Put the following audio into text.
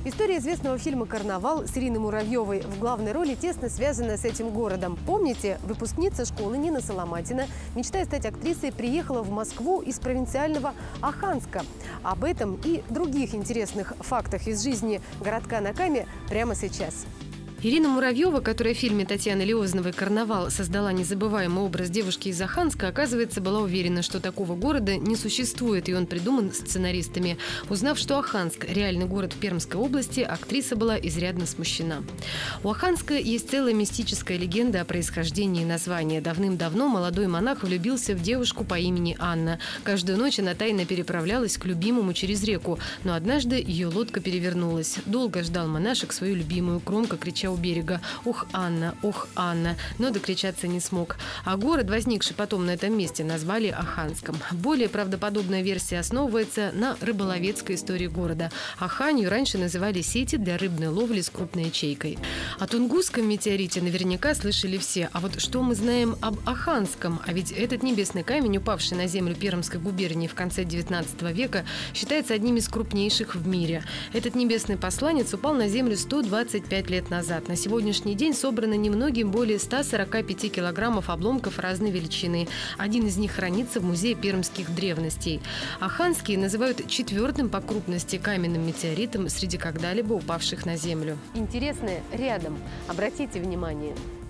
История известного фильма «Карнавал» с Ириной Муравьевой в главной роли тесно связана с этим городом. Помните, выпускница школы Нина Соломатина, мечтая стать актрисой, приехала в Москву из провинциального Оханска. Об этом и других интересных фактах из жизни городка на Каме прямо сейчас. Ирина Муравьева, которая в фильме Татьяны Лиозновой «Карнавал» создала незабываемый образ девушки из Оханска, оказывается, была уверена, что такого города не существует, и он придуман сценаристами. Узнав, что Оханск – реальный город в Пермской области, актриса была изрядно смущена. У Оханска есть целая мистическая легенда о происхождении названия. Давным-давно молодой монах влюбился в девушку по имени Анна. Каждую ночь она тайно переправлялась к любимому через реку, но однажды ее лодка перевернулась. Долго ждал монашек свою любимую, громко крича у берега: «Ох, Анна! Ох, Анна!», но докричаться не смог. А город, возникший потом на этом месте, назвали Оханском. Более правдоподобная версия основывается на рыболовецкой истории города. Оханью раньше называли сети для рыбной ловли с крупной ячейкой. О Тунгусском метеорите наверняка слышали все. А вот что мы знаем об Оханском? А ведь этот небесный камень, упавший на землю Пермской губернии в конце 19 века, считается одним из крупнейших в мире. Этот небесный посланец упал на землю 125 лет назад. На сегодняшний день собрано немногим более 145 килограммов обломков разной величины. Один из них хранится в Музее пермских древностей. Оханский называют четвертым по крупности каменным метеоритом среди когда-либо упавших на Землю. Интересное рядом. Обратите внимание.